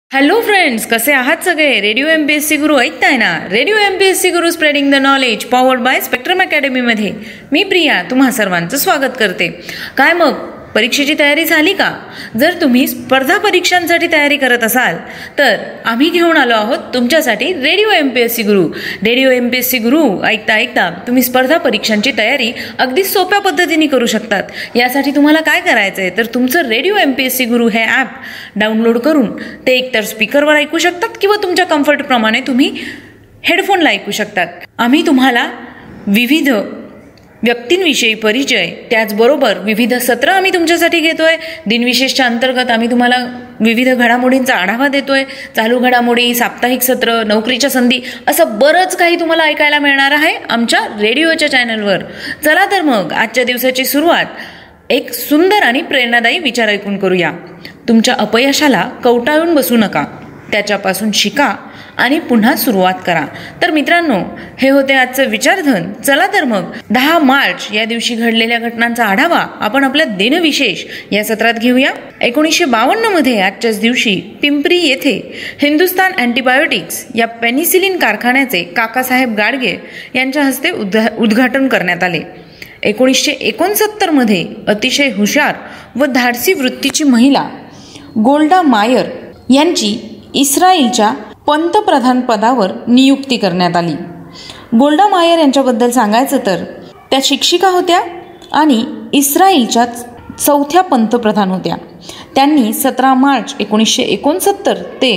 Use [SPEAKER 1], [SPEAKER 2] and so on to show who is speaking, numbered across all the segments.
[SPEAKER 1] Hello friends, कसे आहात सगळे? रेडिओ MPSC गुरु ऐकताय ना? Radio MPSC Guru spreading the knowledge powered by Spectrum academy मध्ये मी प्रिया तुम्हा सर्वांचं स्वागत करते. काय मग परीक्षेची तयारी झाली का? जर तुम्ही स्पर्धा परीक्षांसाठी तयारी करत असाल तर आम्ही घेऊन आलो आहोत तुमच्यासाठी radio MPSC Guru. Radio MPSC Guru ऐकता ऐकता तुम्ही स्पर्धा परीक्षांची तयारी अगदी सोप्या पद्धतीने करू शकतात. यासाठी तुम्हाला काय करायचं आहे तर तुमचं रेडिओ MPSC गुरु हे ॲप डाउनलोड करून ते एकतर स्पीकरवर ऐकू शकतात किंवा तुमच्या कम्फर्टप्रमाणे तुम्ही हेडफोनला ऐकू शकतात. आम्ही तुम्हाला विविध व्यक्तींविषयी परिचय, त्याचबरोबर विविध सत्र आम्ही तुमच्यासाठी घेतोय. दिनविशेषच्या अंतर्गत आम्ही तुम्हाला विविध घडामोडींचा आढावा देतोय. चालू घडामोडी, साप्ताहिक सत्र, नोकरीच्या संधी, असं बरंच काही तुम्हाला ऐकायला मिळणार आहे आमच्या रेडिओच्या चॅनलवर. चला तर मग आजच्या दिवसाची सुरुवात एक सुंदर आणि प्रेरणादायी विचार ऐकून करूया. तुमच्या अपयशाला कवटाळून बसू नका, त्याच्यापासून शिका आणि पुन्हा सुरुवात करा. तर मित्रांनो, हे होते आजचं विचारधन. चला तर मग 10 मार्च या दिवशी घडलेल्या घटनांचा आढावा आपण आपल्या दिनविशेष या सत्रात घेऊया. 1952 मध्ये आजच्याच दिवशी पिंपरी येथे हिंदुस्तान अँटीबायोटिक्स या पेनिसिलिन कारखान्याचे काकासाहेब गाडगे यांच्या हस्ते उद्घाटन करण्यात आले. 1969 मध्ये अतिशय हुशार व धाडसी वृत्तीची महिला गोल्डा मायर यांची इस्रायलच्या पंतप्रधान पदावर नियुक्ती करण्यात आली. गोल्डा मायर यांच्याबद्दल सांगायचं तर त्या शिक्षिका होत्या आणि इस्रायलच्या 4थ्या पंतप्रधान होत्या. त्यांनी 17 मार्च 1969 ते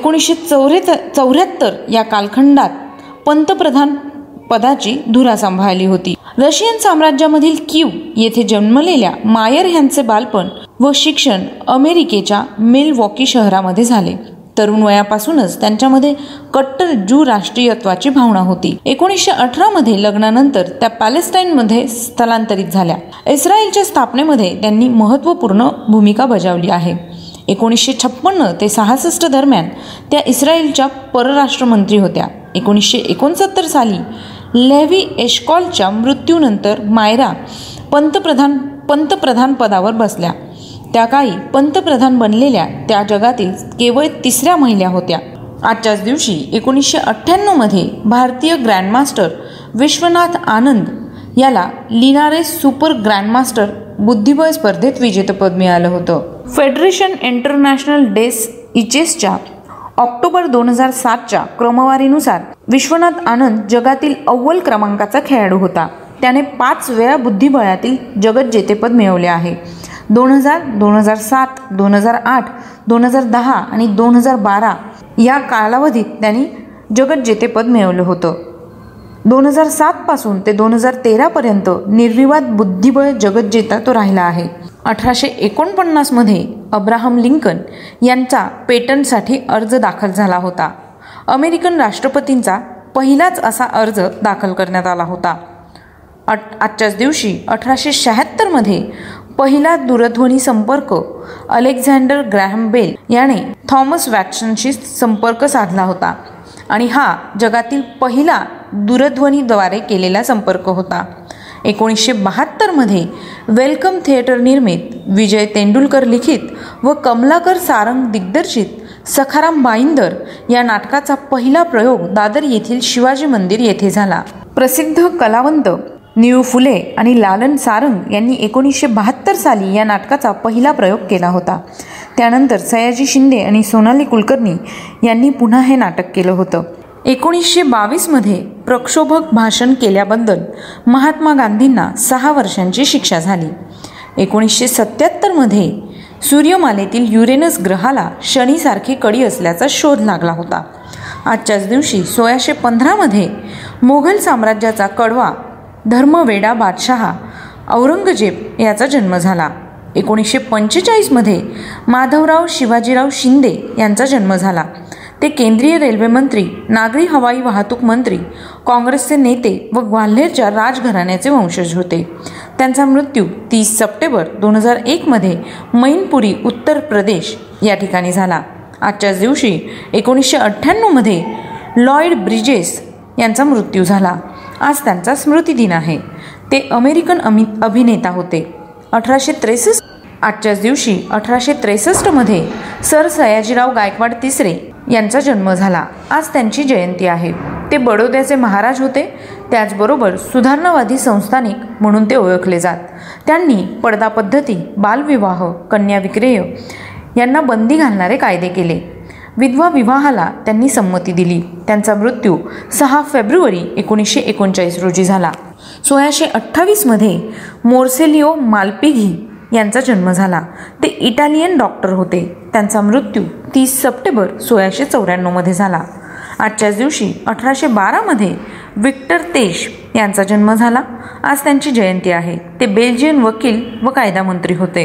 [SPEAKER 1] 1974 या कालखंडात पंतप्रधान पदाची धुरा सांभाळली होती. रशियन साम्राज्यामधील कीव येथे जन्मलेल्या मायर यांचे बालपण व शिक्षण अमेरिकेच्या मिलवॉकी शहरामध्ये झाले. तरुण वयापासूनच त्यांच्यामध्ये कट्टर ज्यू राष्ट्रीयत्वाची भावना होती. 1918 मध्ये लग्नानंतर त्या पॅलेस्टाईनमध्ये स्थलांतरित झाल्या. इस्रायलच्या स्थापनेमध्ये त्यांनी महत्त्वपूर्ण भूमिका बजावली आहे. 1956 ते 66 दरम्यान त्या इस्रायलच्या परराष्ट्रमंत्री होत्या. 1969 साली लेव्ही एशकॉलच्या मृत्यूनंतर मायरा पंतप्रधान पदावर बसल्या. त्या काळी पंतप्रधान बनलेल्या त्या जगातील केवळ 3ऱ्या महिला होत्या. आजच्याच दिवशी 1998 मध्ये भारतीय ग्रँडमास्टर विश्वनाथ आनंद याला लिनारेस सुपर ग्रँडमास्टर बुद्धिबळ स्पर्धेत विजेतेपद मिळालं होतं. फेडरेशन इंटरनॅशनल डेस इचेसच्या ऑक्टोबर 2007च्या क्रमवारीनुसार विश्वनाथ आनंद जगातील अव्वल क्रमांकाचा खेळाडू होता. त्याने 5 वेळा बुद्धिबळातील जगत जेतेपद मिळवले आहे. 2000, 2007, 2008, 2010 आणि 2012 या कालावधीत त्यांनी जगत जेतेपद मिळवलं होतं. 2007 पासून ते 2013 पर्यंत निर्विवाद बुद्धिबळ जगत जेता तो राहिला आहे. 1849 मध्ये अब्राहम लिंकन यांचा पेटंटसाठी अर्ज दाखल झाला होता. अमेरिकन राष्ट्रपतींचा पहिलाच असा अर्ज दाखल करण्यात आला होता. आजच्याच दिवशी 1876 मध्ये पहिला दूरध्वनी संपर्क अलेक्झांडर ग्रॅहम बेल याने थॉमस वॅटसनशी संपर्क साधला होता आणि हा जगातील पहिला दूरध्वनीद्वारे केलेला संपर्क होता. 1972 मध्ये वेलकम थिएटर निर्मित, विजय तेंडुलकर लिखित व कमलाकर सारंग दिग्दर्शित सखाराम बाईंदर या नाटकाचा पहिला प्रयोग दादर येथील शिवाजी मंदिर येथे झाला. प्रसिद्ध कलावंत निळू फुले आणि लालन सारंग यांनी 1972 साली या नाटकाचा पहिला प्रयोग केला होता. त्यानंतर सयाजी शिंदे आणि सोनाली कुलकर्णी यांनी पुन्हा हे नाटक केलं होतं. 1922 मध्ये प्रक्षोभक भाषण केल्याबद्दल महात्मा गांधींना 6 वर्षांची शिक्षा झाली. 1977 मध्ये सूर्यमालेतील युरेनस ग्रहाला शनीसारखी कडी असल्याचा शोध लागला होता. आजच्याच दिवशी 1615 मध्ये मोघल साम्राज्याचा कडवा धर्मवेडा बादशहा औरंगजेब याचा जन्म झाला. 1945 मध्ये माधवराव शिवाजीराव शिंदे यांचा जन्म झाला. ते केंद्रीय रेल्वे मंत्री, नागरी हवाई वाहतूक मंत्री, काँग्रेसचे नेते व ग्वाल्हेरच्या राजघराण्याचे वंशज होते. त्यांचा मृत्यू 30 सप्टेंबर 2001 मध्ये मैनपुरी, उत्तर प्रदेश या ठिकाणी झाला. आजच्याच दिवशी 1998 मध्ये लॉयड ब्रिजेस यांचा मृत्यू झाला. आज त्यांचा स्मृतिदिन आहे. ते अमेरिकन अभिनेता होते. आजच्याच दिवशी 1863 सर सयाजीराव गायकवाड तिसरे यांचा जन्म झाला. आज त्यांची जयंती आहे. ते बडोद्याचे महाराज होते. त्याचबरोबर सुधारणावादी संस्थानिक म्हणून ते ओळखले जात. त्यांनी पडदा पद्धती, बालविवाह, कन्या विक्रेय यांना बंदी घालणारे कायदे केले. विधवा विवाहाला त्यांनी संमती दिली. त्यांचा मृत्यू 6 फेब्रुवारी 1939 रोजी झाला. 1628 मोर्सेलिओ माल्पिघी यांचा जन्म झाला. ते इटालियन डॉक्टर होते. त्यांचा मृत्यू 30 सप्टेंबर 1694 झाला. आजच्याच दिवशी 1812 विक्टर तेश यांचा जन्म झाला. आज त्यांची जयंती आहे. ते बेल्जियन वकील व कायदा मंत्री होते.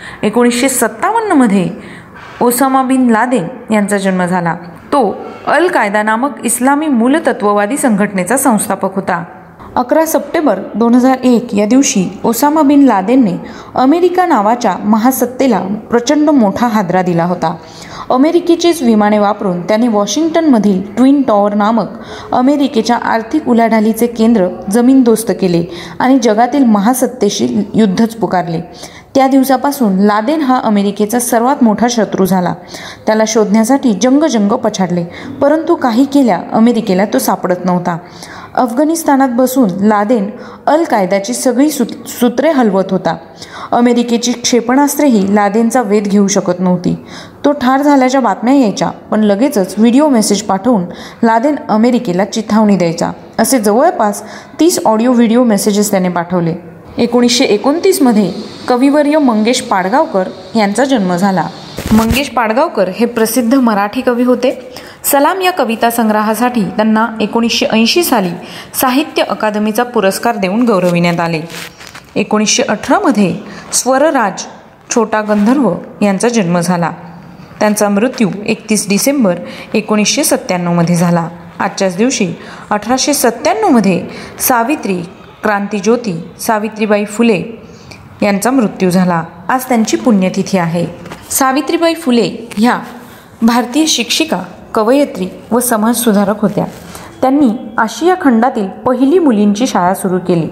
[SPEAKER 1] 1957 ओसामा बिन लादेन यांचा जन्म झाला. तो अल कायदा नामक इस्लामी मूलतत्ववादी संघटनेचा संस्थापक होता. 11 सप्टेंबर 2001 या दिवशी ओसामा बिन लादेनने अमेरिका नावाच्या महासत्तेला प्रचंड मोठा हादरा दिला होता. अमेरिकेचीच विमाने वापरून त्याने वॉशिंग्टनमधील ट्विन टॉवर नामक अमेरिकेच्या आर्थिक उलाढालीचे केंद्र जमीनदोस्त केले आणि जगातील महासत्तेशी युद्धच पुकारले. त्या दिवसापासून लादेन हा अमेरिकेचा सर्वात मोठा शत्रू झाला. त्याला शोधण्यासाठी जंग पछाडले, परंतु काही केल्या अमेरिकेला तो सापडत नव्हता. अफगाणिस्तानात बसून लादेन अल कायदाची सगळी सूत्रे हलवत होता. अमेरिकेची क्षेपणास्त्रेही लादेनचा वेध घेऊ शकत नव्हती. तो ठार झाल्याच्या बातम्या यायच्या, पण लगेचच व्हिडिओ मेसेज पाठवून लादेन अमेरिकेला चिथावणी द्यायचा. असे जवळपास 30 ऑडिओ व्हिडिओ मेसेजेस त्याने पाठवले. 1929 कविवर्य मंगेश पाडगावकर यांचा जन्म झाला. मंगेश पाडगावकर हे प्रसिद्ध मराठी कवी होते. सलाम या कविता संग्रहासाठी त्यांना 1980 साली साहित्य अकादमीचा पुरस्कार देऊन गौरविण्यात आले. 1918 स्वरराज छोटा गंधर्व यांचा जन्म झाला. त्यांचा मृत्यू 31 डिसेंबर 1997 झाला. आजच्याच दिवशी 1897 सावित्री क्रांतिज्योती सावित्रीबाई फुले यांचा मृत्यू झाला. आज त्यांची पुण्यतिथी आहे. सावित्रीबाई फुले ह्या भारतीय शिक्षिका, कवयित्री व समाजसुधारक होत्या. त्यांनी आशिया खंडातील पहिली मुलींची शाळा सुरू केली.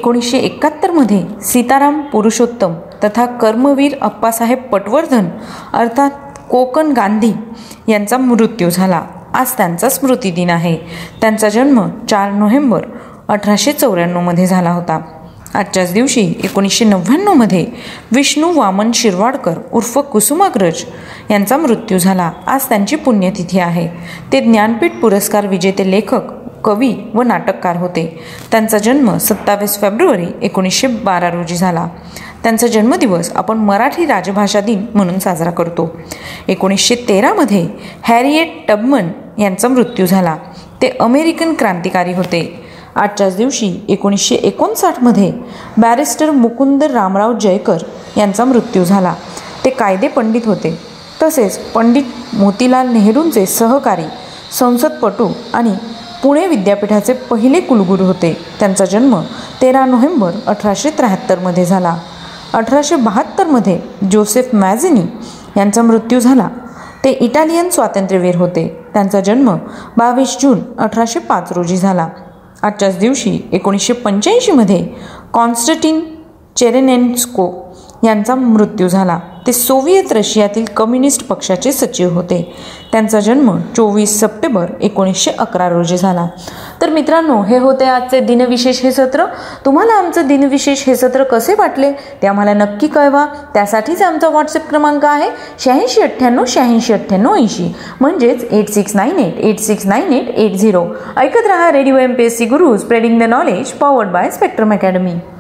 [SPEAKER 1] 1971 सीताराम पुरुषोत्तम तथा कर्मवीर अप्पासाहेब पटवर्धन अर्थात कोकण गांधी यांचा मृत्यू झाला. आज त्यांचा स्मृतिदिन आहे. त्यांचा जन्म 4 नोव्हेंबर 1894 झाला होता. आजच्याच दिवशी 1999 विष्णू वामन शिरवाडकर उर्फ कुसुमाग्रज यांचा मृत्यू झाला. आज त्यांची पुण्यतिथी आहे. ते ज्ञानपीठ पुरस्कार विजेते लेखक, कवी व नाटककार होते. त्यांचा जन्म 27 फेब्रुवारी 1912 रोजी झाला. त्यांचा जन्मदिवस आपण मराठी राजभाषा दिन म्हणून साजरा करतो. 1913 हॅरिएट टबमन यांचा मृत्यू झाला. ते अमेरिकन क्रांतिकारी होते. आजच्याच दिवशी 1959 बॅरिस्टर मुकुंद रामराव जयकर यांचा मृत्यू झाला. ते कायदे पंडित होते. तसेच पंडित मोतीलाल नेहरूंचे सहकारी, संसदपटू आणि पुणे विद्यापीठाचे पहिले कुलगुरू होते. त्यांचा जन्म 13 नोव्हेंबर 1873 झाला. 1872 जोसेफ मॅझिनी यांचा मृत्यू झाला. ते इटालियन स्वातंत्र्यवीर होते. त्यांचा जन्म 22 जून 1805 रोजी झाला. आजच्याच दिवशी 1985 कॉन्स्टंटीन चेरेनेन्स्को यांचा मृत्यू झाला. ते सोव्हिएत रशियातील कम्युनिस्ट पक्षाचे सचिव होते. त्यांचा जन्म 24 सप्टेंबर 1911 रोजी झाला. तर मित्रांनो, हे होते आजचे दिनविशेष हे सत्र. तुम्हाला आमचं दिनविशेष हे सत्र कसे वाटले ते आम्हाला नक्की कळवा. त्यासाठीच आमचा व्हॉट्सअप क्रमांक आहे 8698 म्हणजेच 8698869880. ऐकत रहा radio MPSC Guru, spreading the knowledge, powered by Spectrum academy.